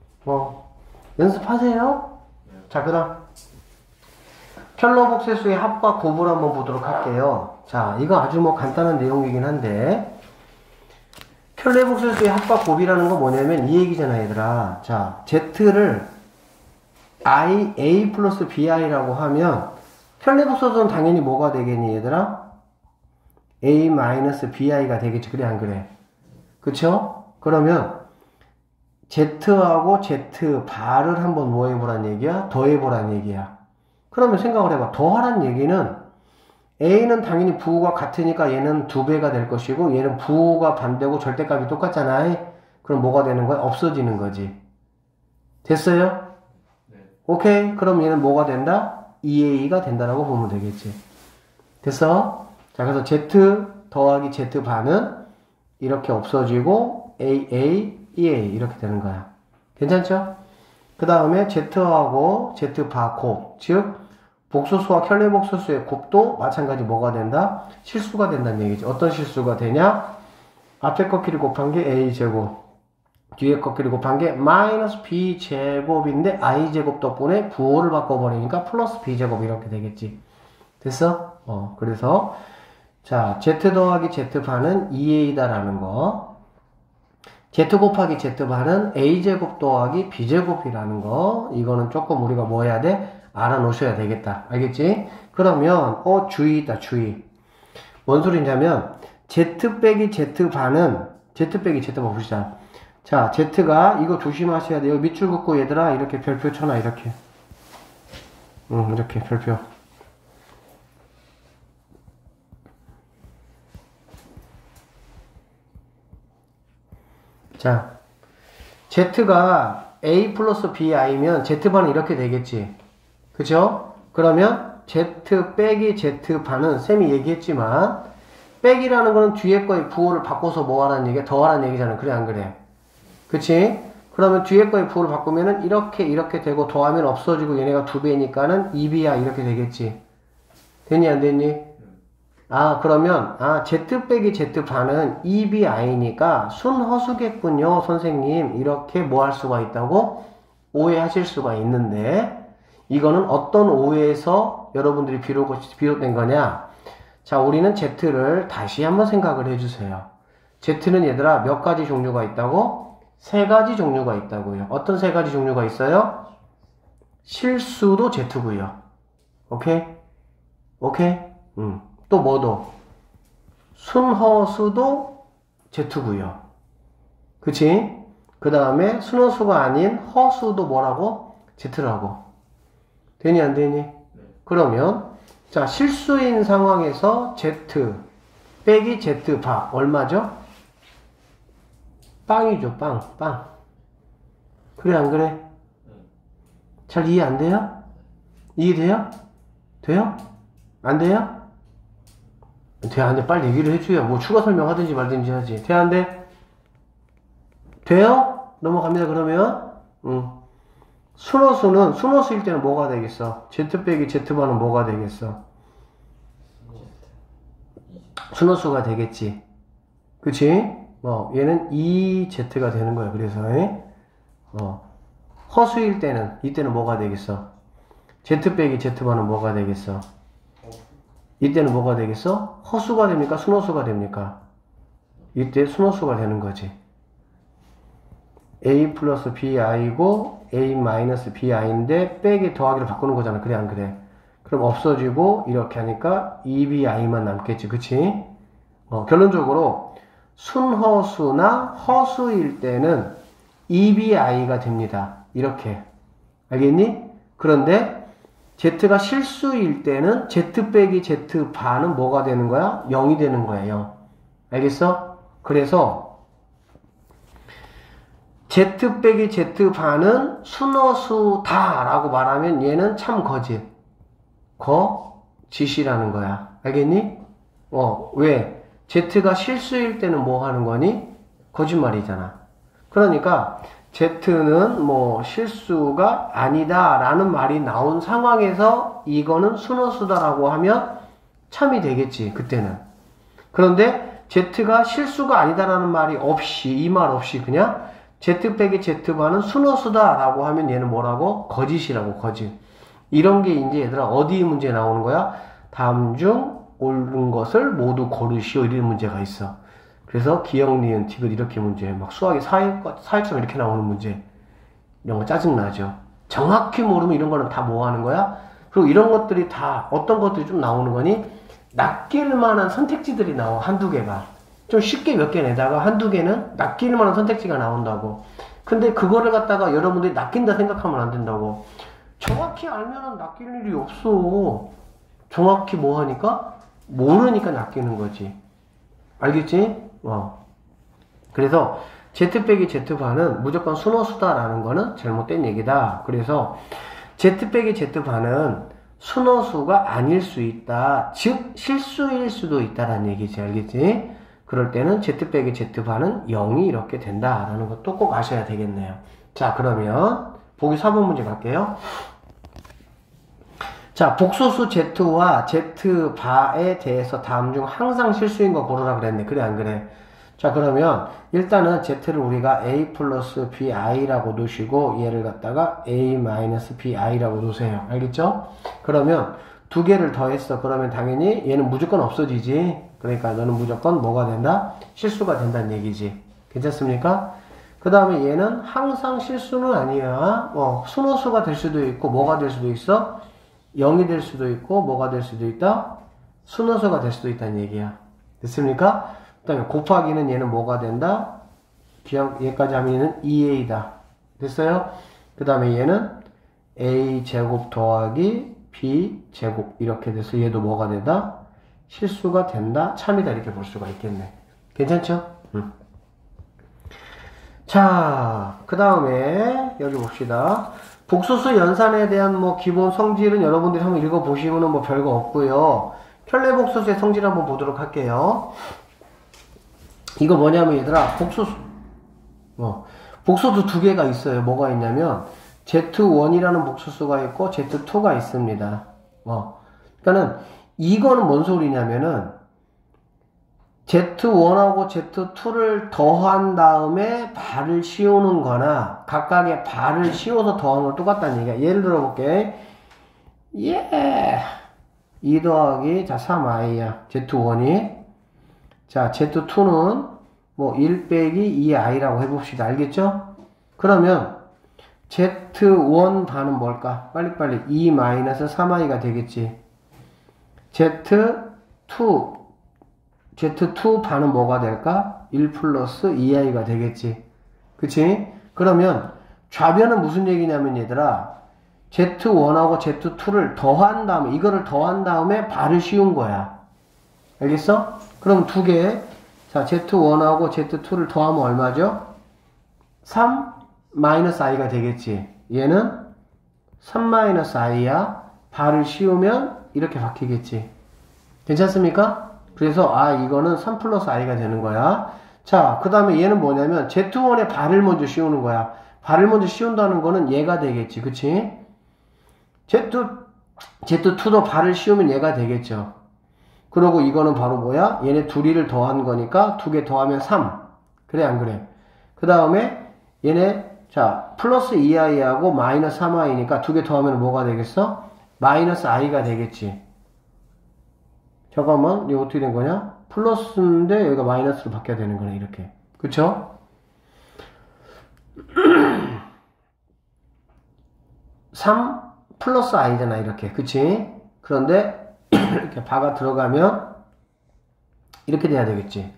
연습하세요. 자, 그 다음. 켤레복세수의 합과 곱을 한번 보도록 할게요. 자, 이거 아주 간단한 내용이긴 한데, 켤레복세수의 합과 곱이라는 건 뭐냐면 이 얘기잖아, 얘들아. 자, z를 a 플러스 bi라고 하면 켤레복소수는 당연히 뭐가 되겠니, 얘들아? a 마이너스 bi가 되겠지. 그래 안 그래? 그쵸? 그러면 z하고 z 바를 한번 뭐 해보란 얘기야? 더해보란 얘기야. 그러면 생각을 해봐. 더하란 얘기는 A는 당연히 부호가 같으니까 얘는 2배가 될 것이고 얘는 부호가 반대고 절대값이 똑같잖아. 그럼 뭐가 되는 거야? 없어지는 거지. 됐어요? 네. 오케이. 그럼 얘는 뭐가 된다? 2A가 된다라고 보면 되겠지. 됐어? 자, 그래서 Z 더하기 Z 반은 이렇게 없어지고 AA, EA 이렇게 되는 거야. 괜찮죠? 그 다음에 Z하고 Z 바 곱, 즉 복소수와 켤레복소수의 곱도 마찬가지 뭐가 된다? 실수가 된다는 얘기지. 어떤 실수가 되냐? 앞에 꺾기를 곱한 게 A제곱, 뒤에 꺾기를 곱한 게 마이너스 B제곱인데 I제곱 덕분에 부호를 바꿔버리니까 플러스 B제곱 이렇게 되겠지. 됐어? 그래서 자, Z 더하기 Z 반은 2A다라는 거. Z 곱하기 Z 반은 A제곱 더하기 B제곱이라는 거. 이거는 조금 우리가 뭐 해야 돼? 알아놓으셔야 되겠다. 알겠지? 그러면 주의다, 주의. 뭔 소리냐면 Z 빼기 Z 반은 Z 빼기 Z 반 보시자. 자, Z가 이거 조심하셔야 돼요. 밑줄 긋고 얘들아 이렇게 별표 쳐놔. 이렇게 이렇게 별표. 자, Z가 A 플러스 BI면 Z반은 이렇게 되겠지. 그죠? 그러면 Z 빼기 Z 반은 쌤이 얘기했지만 빼기라는 거는 뒤에 거의 부호를 바꿔서 뭐 하라는 얘기야? 더 하라는 얘기잖아. 그래 안 그래? 그치? 그러면 뒤에 거의 부호를 바꾸면은 이렇게 되고 더하면 없어지고 얘네가 2배니까는 2B야 이렇게 되겠지. 됐니 안 됐니? 그러면 Z 빼기 Z 반은 2BI니까 순허수겠군요 선생님. 이렇게 뭐 할 수가 있다고? 오해하실 수가 있는데 이거는 어떤 오해에서 여러분들이 비롯된 거냐? 자, 우리는 Z를 다시 한번 생각을 해주세요. Z는 얘들아 몇 가지 종류가 있다고? 3가지 종류가 있다고요. 어떤 3가지 종류가 있어요? 실수도 Z고요. 오케이? 오케이? 또 뭐도? 순허수도 Z고요. 그치? 그 다음에 순허수가 아닌 허수도 뭐라고? Z라고. 되니 안 되니? 네. 그러면 자, 실수인 상황에서 Z 빼기 Z 바 얼마죠? 빵이죠. 빵. 그래 안 그래? 잘 이해 안 돼요? 이해돼요? 돼요? 안 돼요? 돼 안 돼? 빨리 얘기를 해줘야 뭐 추가 설명하든지 말든지 하지. 돼 안 돼? 돼요? 넘어갑니다. 그러면 순허수일 때는 뭐가 되겠어? Z 빼기 Z반은 뭐가 되겠어? 순허수가 되겠지. 그치? 얘는 2Z가 되는 거야. 그래서 허수일 때는 이때는 뭐가 되겠어? Z 빼기 Z반은 뭐가 되겠어? 이때는 뭐가 되겠어? 허수가 됩니까? 순허수가 됩니까? 이때 순허수가 되는 거지. A 플러스 BI고 A 마이너스 BI인데 빼기 더하기를 바꾸는 거잖아. 그래 안 그래? 그럼 없어지고 이렇게 하니까 2BI만 남겠지. 그치? 결론적으로 순허수나 허수일 때는 2BI가 됩니다. 이렇게. 알겠니? 그런데 Z가 실수일 때는 Z 빼기 Z 반은 뭐가 되는 거야? 0이 되는 거예요. 알겠어? 그래서 Z 빼기 Z 반은 순허수다 라고 말하면 얘는 참 거짓이라는 거야. 알겠니? 왜? Z가 실수일 때는 뭐 하는 거니? 거짓말이잖아. 그러니까 Z는 뭐 실수가 아니다 라는 말이 나온 상황에서 이거는 순허수다 라고 하면 참이 되겠지. 그때는. 그런데 Z가 실수가 아니다 라는 말이 없이 이 말 없이 그냥 Z 빼기 Z 반은 순허수다 라고 하면 얘는 뭐라고? 거짓이라고. 거짓. 이런 게 이제 얘들아 어디 문제에 나오는 거야? 다음 중 옳은 것을 모두 고르시오 이런 문제가 있어. 그래서 기역, 니은, 디귿 이렇게 문제, 막 수학에 사회점 이렇게 나오는 문제, 이런 거 짜증나죠. 정확히 모르면 이런 거는 다 뭐 하는 거야? 그리고 이런 것들이 다 어떤 것들이 좀 나오는 거니? 낚일 만한 선택지들이 나와. 한두 개가. 좀 쉽게 몇 개 내다가 한두 개는 낚일 만한 선택지가 나온다고. 근데 그거를 갖다가 여러분들이 낚인다 생각하면 안 된다고. 정확히 알면은 낚일 일이 없어. 정확히 뭐 하니까? 모르니까 낚이는 거지. 알겠지? 그래서 Z 빼기 Z반은 무조건 순호수다라는 거는 잘못된 얘기다. 그래서 Z 빼기 Z반은 순호수가 아닐 수 있다. 즉 실수일 수도 있다라는 얘기지. 알겠지? 그럴 때는 Z 빼기 Z반은 0이 이렇게 된다라는 것도 꼭 아셔야 되겠네요. 자, 그러면 보기 4번 문제 갈게요. 자, 복소수 Z와 Z바에 대해서 다음 중 항상 실수인 거 고르라 그랬네. 그래 안 그래? 자, 그러면 일단은 Z를 우리가 A 플러스 BI라고 놓으시고 얘를 갖다가 A 마이너스 BI라고 놓으세요. 알겠죠? 그러면 두 개를 더했어. 그러면 당연히 얘는 무조건 없어지지. 그러니까 너는 무조건 뭐가 된다? 실수가 된다는 얘기지. 괜찮습니까? 그 다음에 얘는 항상 실수는 아니야. 순호수가 될 수도 있고 뭐가 될 수도 있어? 0이 될 수도 있고 뭐가 될 수도 있다? 순호수가 될 수도 있다는 얘기야. 됐습니까? 그 다음에 곱하기는 얘는 뭐가 된다? 그냥 얘까지 하면 얘는 2a다. 됐어요? 그 다음에 얘는 a제곱 더하기 b제곱 이렇게 돼서 얘도 뭐가 된다? 실수가 된다? 참이다. 이렇게 볼 수가 있겠네. 괜찮죠? 자, 그 다음에 여기 봅시다. 복소수 연산에 대한 뭐 기본 성질은 여러분들이 한번 읽어보시면은 뭐 별거 없고요. 편례복소수의 성질 한번 보도록 할게요. 이거 뭐냐면 얘들아, 복소수 두 개가 있어요. 뭐가 있냐면 Z1이라는 복소수가 있고 Z2가 있습니다. 그러니까는 이거는 뭔 소리냐면은 Z1하고 Z2를 더한 다음에 발을 씌우는 거나 각각의 발을 씌워서 더하는 건 똑같다는 얘기야. 예를 들어 볼게. 2 더하기 3i야. Z1이. 자, Z2는 뭐 1 빼기 2i라고 해봅시다. 알겠죠? 그러면 Z1 반은 뭘까? 빨리빨리 2 마이너스 3i가 되겠지. Z2 반은 뭐가 될까? 1 플러스 2i가 되겠지. 그치? 그러면 좌변은 무슨 얘기냐면 얘들아, Z1하고 Z2를 더한 다음에, 이거를 더한 다음에 발을 씌운 거야. 알겠어? 그럼 두 개. 자, Z1하고 Z2를 더하면 얼마죠? 3 마이너스 i가 되겠지. 얘는 3 마이너스 i야. 발을 씌우면 이렇게 바뀌겠지. 괜찮습니까? 그래서 이거는 3 플러스 i가 되는 거야. 자, 그 다음에 얘는 뭐냐면 Z1에 발을 먼저 씌우는 거야. 발을 먼저 씌운다는 거는 얘가 되겠지. 그치? Z2도 발을 씌우면 얘가 되겠죠. 그리고 이거는 바로 뭐야? 얘네 둘이를 더한 거니까 두 개 더하면 3. 그래 안 그래? 그 다음에 얘네 자 플러스 2i하고 마이너스 3i니까 두 개 더하면 뭐가 되겠어? 마이너스 i가 되겠지. 잠깐만, 이거 어떻게 된 거냐? 플러스인데 여기가 마이너스로 바뀌어야 되는 거네, 이렇게. 그쵸? 3 플러스 i잖아, 이렇게. 그치? 그런데 이렇게 바가 들어가면 이렇게 돼야 되겠지.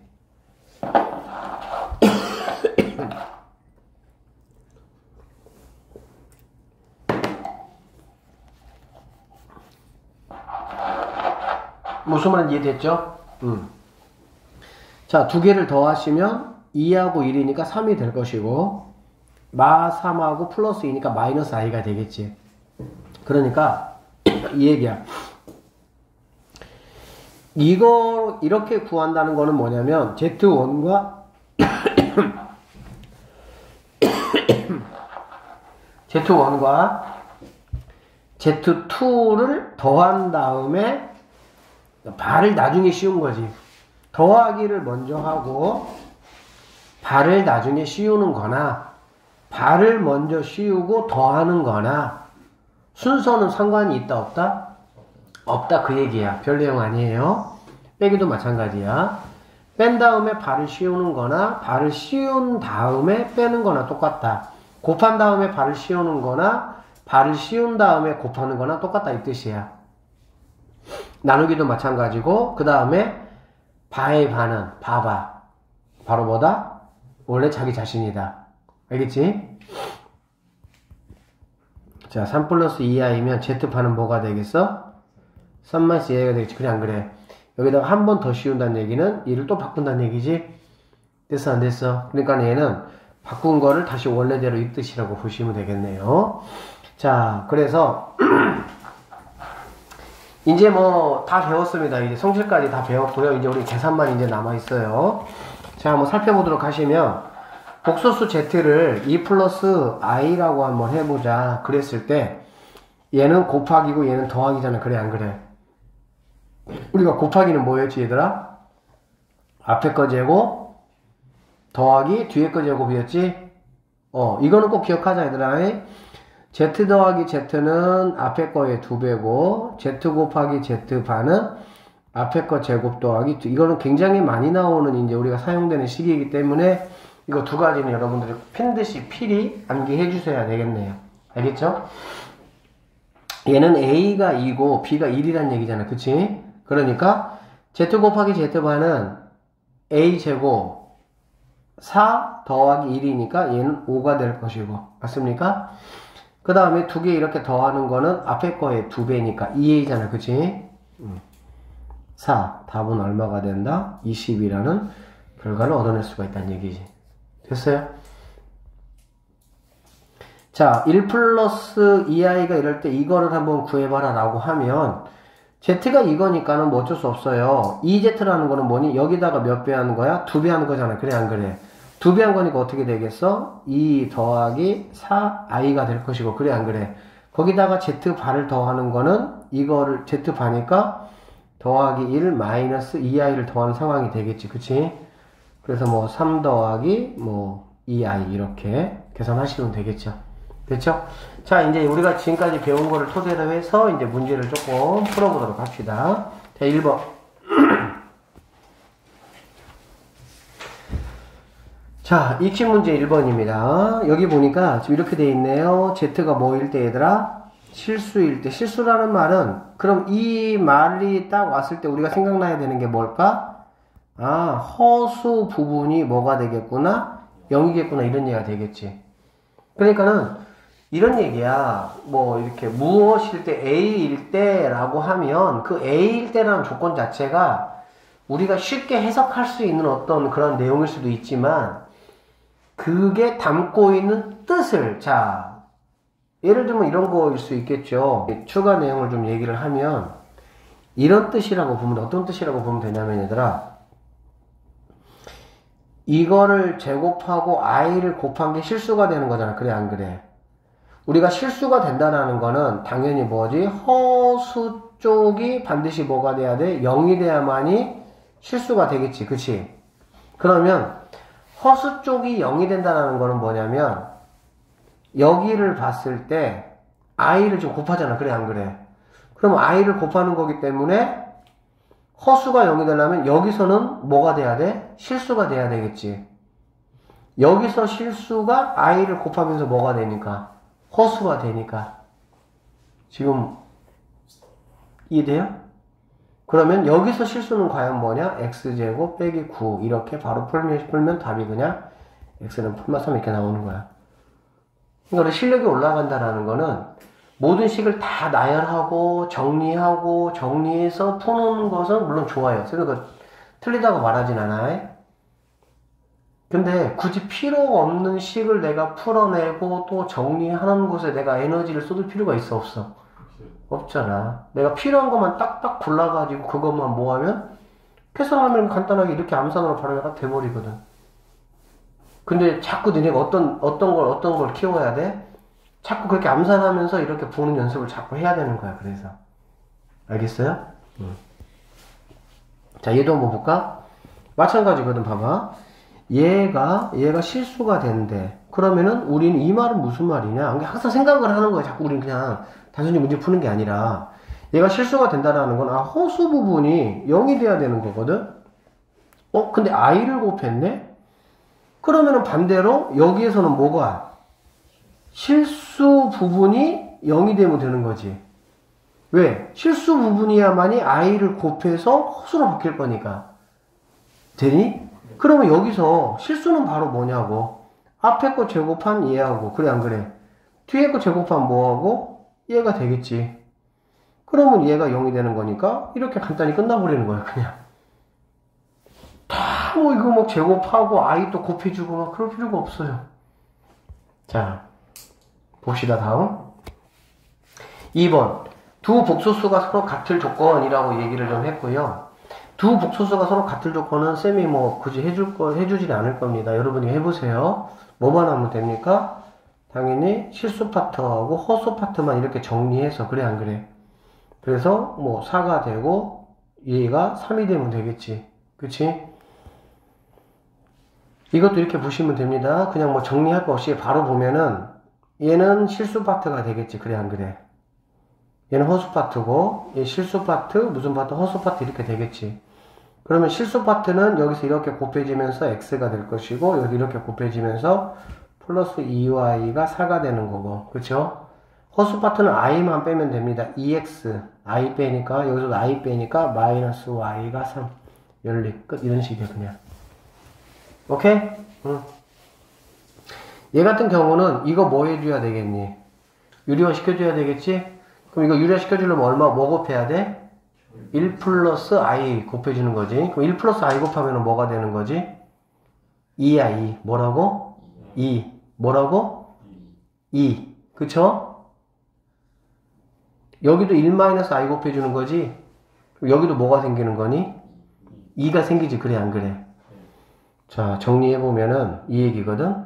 무슨 말인지 이해됐죠? 자, 두 개를 더하시면 2하고 1이니까 3이 될 것이고 마 3하고 플러스 2니까 마이너스 i가 되겠지. 그러니까 이 얘기야. 이거 이렇게 구한다는 거는 뭐냐면 Z1과 Z1과 Z2를 더한 다음에 발을 나중에 씌운 거지. 더하기를 먼저 하고 발을 나중에 씌우는 거나 발을 먼저 씌우고 더하는 거나 순서는 상관이 있다 없다? 없다 그 얘기야. 별 내용 아니에요. 빼기도 마찬가지야. 뺀 다음에 발을 씌우는 거나 발을 씌운 다음에 빼는 거나 똑같다. 곱한 다음에 발을 씌우는 거나 발을 씌운 다음에 곱하는 거나 똑같다 이 뜻이야. 나누기도 마찬가지고 그 다음에 바의 바는 바바 바로 뭐다? 원래 자기 자신이다. 알겠지? 자, 3 플러스 2i면 Z판은 뭐가 되겠어? 3 마이너스 2i가 되겠지. 그래, 안 그래? 여기다가 한 번 더 씌운다는 얘기는 얘를 또 바꾼다는 얘기지? 됐어, 안 됐어? 그러니까 얘는 바꾼 거를 다시 원래대로 이 뜻이라고 보시면 되겠네요. 자, 그래서 이제 뭐 다 배웠습니다. 이제 성질까지 다 배웠고요. 이제 우리 계산만 이제 남아있어요. 자, 한번 살펴보도록 하시면 복소수 Z를 2 플러스 i라고 한번 해보자. 그랬을 때 얘는 곱하기고 얘는 더하기잖아. 그래, 안 그래? 우리가 곱하기는 뭐였지, 얘들아? 앞에 거 제곱 더하기 뒤에 거 제곱이었지? 이거는 꼭 기억하자, 얘들아. Z 더하기 Z는 앞에 거의 2배고 Z 곱하기 Z반은 앞에 거 제곱 더하기 이거는 굉장히 많이 나오는 이제 우리가 사용되는 식이기 때문에 이거 두 가지는 여러분들이 펜듯이 필히 암기해 주셔야 되겠네요. 알겠죠? 얘는 A가 2고 B가 1이란 얘기잖아. 그치? 그러니까 Z 곱하기 Z반은 A 제곱 4 더하기 1이니까 얘는 5가 될 것이고. 맞습니까? 그 다음에 두 개 이렇게 더하는 거는 앞에 거에 2배니까 2a잖아. 그치? 4. 답은 얼마가 된다? 20이라는 결과를 얻어낼 수가 있다는 얘기지. 됐어요? 자, 1 플러스 2i가 이럴 때 이거를 한번 구해봐라 라고 하면 z가 이거니까는 뭐 어쩔 수 없어요. 2z라는 거는 뭐니? 여기다가 몇 배 하는 거야? 2배 하는 거잖아. 그래, 안 그래? 2배 한 거니까 어떻게 되겠어? 2 더하기 4i가 될 것이고. 그래, 안 그래? 거기다가 z반을 더하는 거는 이거를 z반이니까 더하기 1 마이너스 2i를 더하는 상황이 되겠지. 그치? 그래서 뭐 3 더하기 뭐 2i 이렇게 계산하시면 되겠죠. 됐죠? 자, 이제 우리가 지금까지 배운 거를 토대로 해서 이제 문제를 조금 풀어보도록 합시다. 자, 1번. 자, 익힌 문제 1번입니다. 여기 보니까 지금 이렇게 돼 있네요. Z가 뭐일 때 얘들아? 실수일 때. 실수라는 말은 그럼 이 말이 딱 왔을 때 우리가 생각나야 되는 게 뭘까? 아, 허수 부분이 뭐가 되겠구나? 0이겠구나. 이런 얘기가 되겠지. 그러니까는 이런 얘기야. 뭐 이렇게 무엇일 때 A일 때라고 하면 그 A일 때라는 조건 자체가 우리가 쉽게 해석할 수 있는 어떤 그런 내용일 수도 있지만 그게 담고 있는 뜻을, 자, 예를 들면 이런 거일 수 있겠죠. 추가 내용을 좀 얘기를 하면 이런 뜻이라고 보면, 어떤 뜻이라고 보면 되냐면 얘들아, 이거를 제곱하고 i를 곱한 게 실수가 되는 거잖아. 그래, 안 그래? 우리가 실수가 된다는 거는 당연히 뭐지? 허수 쪽이 반드시 뭐가 돼야 돼? 0이 돼야만이 실수가 되겠지. 그치? 그러면 허수 쪽이 0이 된다는 거는 뭐냐면 여기를 봤을 때 i를 좀 곱하잖아. 그래, 안 그래? 그럼 i를 곱하는 거기 때문에 허수가 0이 되려면 여기서는 뭐가 돼야 돼? 실수가 돼야 되겠지. 여기서 실수가 i를 곱하면서 뭐가 되니까? 허수가 되니까. 지금 이해돼요? 그러면 여기서 실수는 과연 뭐냐? x제곱 빼기 9 이렇게 바로 풀면 답이 그냥 x는 풀마 3 이렇게 나오는 거야. 그러니까 실력이 올라간다라는 거는 모든 식을 다 나열하고 정리하고 정리해서 푸는 것은 물론 좋아요. 그러니까 틀리다고 말하진 않아요. 근데 굳이 필요가 없는 식을 내가 풀어내고 또 정리하는 곳에 내가 에너지를 쏟을 필요가 있어, 없어? 없잖아. 내가 필요한 것만 딱딱 골라가지고 그것만 모으면 계산하면 간단하게 이렇게 암산으로 바로 내가 돼버리거든. 근데 자꾸 너네가 어떤 걸 키워야 돼? 자꾸 그렇게 암산하면서 이렇게 보는 연습을 자꾸 해야 되는 거야. 그래서 알겠어요? 자, 얘도 한번 볼까? 마찬가지거든. 봐봐. 얘가 실수가 된대. 그러면은 우리는 이 말은 무슨 말이냐? 항상 생각을 하는 거야. 자꾸 우리는 그냥 단순히 문제 푸는 게 아니라 얘가 실수가 된다는 건 허수 부분이 0이 돼야 되는 거거든. 근데 i를 곱했네? 그러면은 반대로 여기에서는 뭐가? 실수 부분이 0이 되면 되는 거지. 왜? 실수 부분이야만이 i를 곱해서 허수로 바뀔 거니까. 되니? 그러면 여기서 실수는 바로 뭐냐고. 앞에 거 제곱한 얘하고. 그래, 안 그래? 뒤에 거 제곱하면 뭐하고? 얘가 되겠지. 그러면 얘가 0이 되는 거니까 이렇게 간단히 끝나버리는 거야 그냥. 다 뭐 이거 뭐 제곱하고 i 또 곱해주고 막 그럴 필요가 없어요. 자 봅시다. 다음 2번 두 복소수가 서로 같을 조건이라고 얘기를 좀 했고요. 두 복소수가 서로 같을 조건은 쌤이 뭐 굳이 해주진 않을 겁니다. 여러분이 해보세요. 뭐만 하면 됩니까? 당연히 실수 파트하고 허수 파트만 이렇게 정리해서. 그래 안 그래? 그래서 뭐 4가 되고 얘가 3이 되면 되겠지. 그치? 이것도 이렇게 보시면 됩니다. 그냥 뭐 정리할 거 없이 바로 보면은 얘는 실수 파트가 되겠지. 그래 안 그래? 얘는 허수 파트고 얘 실수 파트 무슨 파트 허수 파트 이렇게 되겠지. 그러면 실수 파트는 여기서 이렇게 곱해지면서 x가 될 것이고 여기 이렇게 곱해지면서 플러스 2y가 4가 되는 거고. 그쵸? 허수 파트는 i만 빼면 됩니다. 2x i 빼니까 여기서 i 빼니까 마이너스 y가 3 열리 끝. 이런 식이야 그냥. 오케이? 응. 얘 같은 경우는 이거 뭐 해줘야 되겠니? 유리화 시켜줘야 되겠지? 그럼 이거 유리화 시켜주려면 뭐 곱해야 돼? 1 플러스 i 곱해주는 거지. 그럼 1 플러스 i 곱하면 뭐가 되는 거지? 2야 2. 뭐라고? 2. 뭐라고? 2. 그쵸? 여기도 1 마이너스 i 곱해주는 거지? 그럼 여기도 뭐가 생기는 거니? 2가 생기지. 그래 안 그래? 자 정리해보면은 이 얘기거든.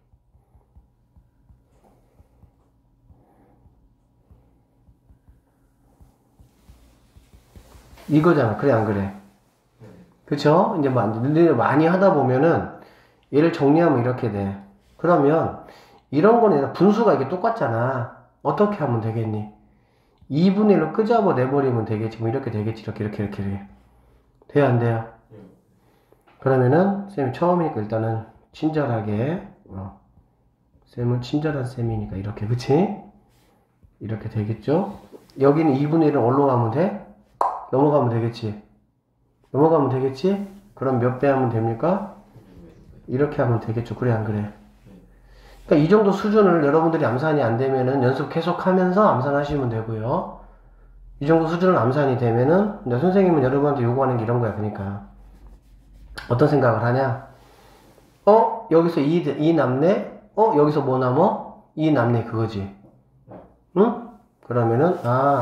이거잖아. 그래 안 그래? 그쵸? 이제 많이 하다 보면은 얘를 정리하면 이렇게 돼. 그러면 이런 거는 분수가 이게 똑같잖아. 어떻게 하면 되겠니? 2분의 1로 끄잡아 내버리면 되겠지. 뭐 이렇게 되겠지. 이렇게 돼요 안 돼요? 그러면은 쌤이 처음이니까 일단은 친절하게 쌤은 친절한 쌤이니까 이렇게. 그치? 이렇게 되겠죠? 여기는 2분의 1은 어디로 가면 돼? 넘어가면 되겠지. 넘어가면 되겠지? 그럼 몇 배 하면 됩니까? 이렇게 하면 되겠죠. 그래 안 그래? 그러니까 이 정도 수준을 여러분들이 암산이 안 되면은 연습 계속 하면서 암산하시면 되고요. 이 정도 수준은 암산이 되면은 이제 선생님은 여러분한테 요구하는 게 이런 거야. 그러니까 어떤 생각을 하냐? 여기서 2 남네? 여기서 뭐 남어? 2 남네. 그거지. 응? 그러면은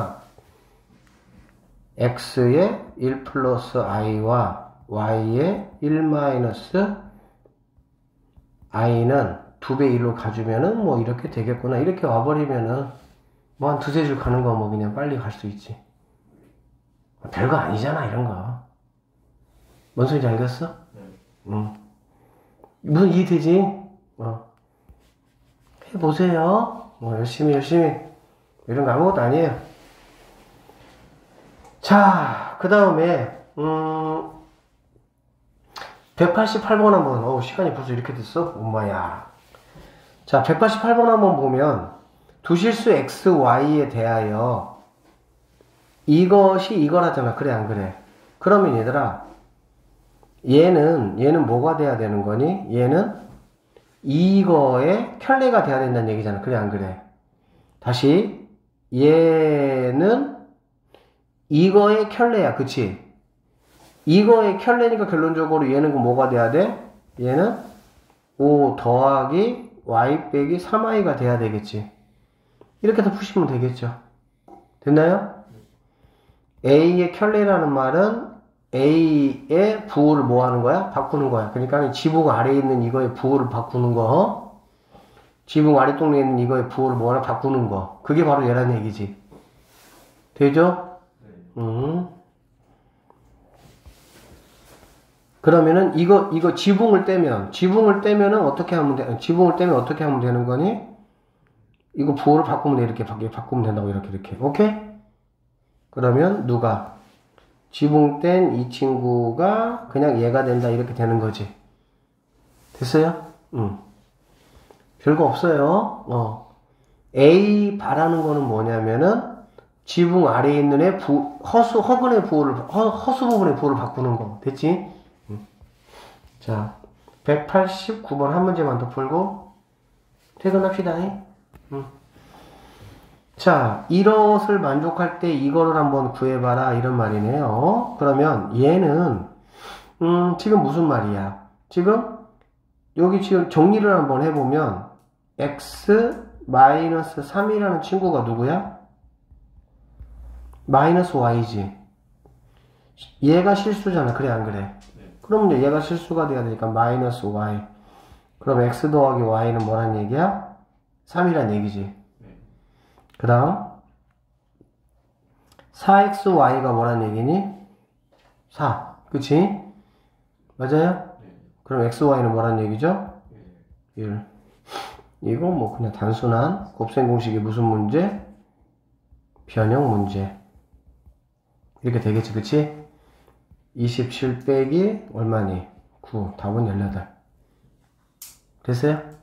x의 1 플러스 i와 y의 1 마이너스 i는 2배 1로 가주면은 뭐 이렇게 되겠구나. 이렇게 와버리면은 뭐 한 두세 줄 가는 거 뭐 그냥 빨리 갈 수 있지. 별거 아니잖아 이런 거. 뭔 소리인지 알겠어? 응. 무슨 이해되지? 해보세요. 열심히 이런 거 아무것도 아니에요. 자, 그 다음에 188번 한번. 시간이 벌써 이렇게 됐어? 엄마야. 자, 188번 한번 보면 두실수 x, y에 대하여 이것이 이거라잖아. 그래 안 그래? 그러면 얘들아 얘는 뭐가 돼야 되는 거니? 얘는 이거의 켤레가 돼야 된다는 얘기잖아. 그래 안 그래? 다시 얘는 이거의 켤레야. 그치? 이거의 켤레니까 결론적으로 얘는 뭐가 돼야 돼? 얘는 5 더하기 y 빼기 3i가 돼야 되겠지. 이렇게 더 푸시면 되겠죠. 됐나요? A의 켤레라는 말은 A의 부호를 뭐 하는 거야? 바꾸는 거야. 그러니까 지붕 아래에 있는 이거의 부호를 바꾸는 거. 지붕 아래동네에 있는 이거의 부호를 뭐 하나 바꾸는 거. 그게 바로 얘라는 얘기지. 되죠? 그러면은 이거 지붕을 떼면은 어떻게 하면 돼? 지붕을 떼면 어떻게 하면 되는 거니? 이거 부호를 바꾸면 돼. 이렇게 바꾸면 된다고. 이렇게. 오케이? 그러면 누가? 지붕 뗀 이 친구가 그냥 얘가 된다. 이렇게 되는 거지. 됐어요? 별거 없어요. A 바라는 거는 뭐냐면은 지붕 아래에 있는 애 허수부분의 부호를 바꾸는 거. 됐지? 자, 189번 한 문제만 더 풀고 퇴근합시다. 자, 이것을 만족할 때 이거를 한번 구해봐라 이런 말이네요. 그러면 얘는 지금 무슨 말이야? 지금 여기 지금 정리를 한번 해보면 x-3이라는 친구가 누구야? 마이너스 y지. 얘가 실수잖아. 그래 안 그래? 그럼 이제 얘가 실수가 돼야 되니까 마이너스 y. 그럼 x 더하기 y는 뭐란 얘기야? 3이란 얘기지. 그 다음 4xy가 뭐란 얘기니? 4. 그치? 맞아요? 그럼 xy는 뭐란 얘기죠? 1. 이거 뭐 그냥 단순한 곱셈 공식이 무슨 문제? 변형 문제. 이렇게 되겠지, 그치? 27 빼기 얼마니? 9. 답은 18. 됐어요?